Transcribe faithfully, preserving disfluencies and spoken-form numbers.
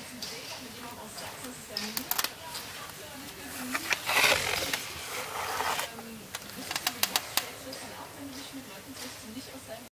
letztens gedreht habe mit jemandem aus Sachsen, das ist ja